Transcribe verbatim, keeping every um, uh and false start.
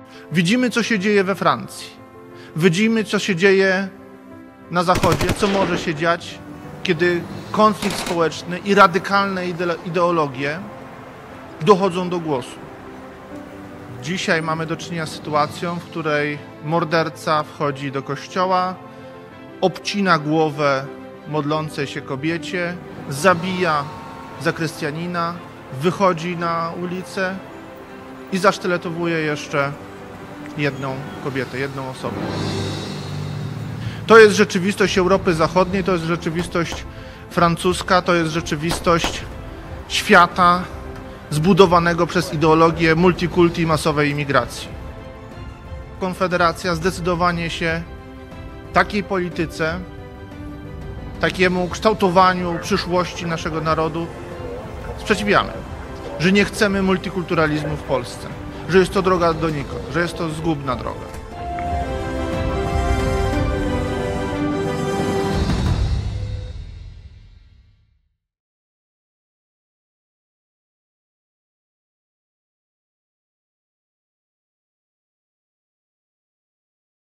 Widzimy, co się dzieje we Francji. Widzimy, co się dzieje na Zachodzie, co może się dziać, kiedy konflikt społeczny i radykalne ideologie dochodzą do głosu. Dzisiaj mamy do czynienia z sytuacją, w której morderca wchodzi do kościoła, obcina głowę modlącej się kobiecie, zabija zakrystianina, wychodzi na ulicę i zasztyletowuje jeszcze jedną kobietę, jedną osobę. To jest rzeczywistość Europy Zachodniej, to jest rzeczywistość francuska, to jest rzeczywistość świata zbudowanego przez ideologię multikulti i masowej imigracji. Konfederacja zdecydowanie się takiej polityce, takiemu kształtowaniu przyszłości naszego narodu sprzeciwiamy. Że nie chcemy multikulturalizmu w Polsce, że jest to droga donikąd, że jest to zgubna droga.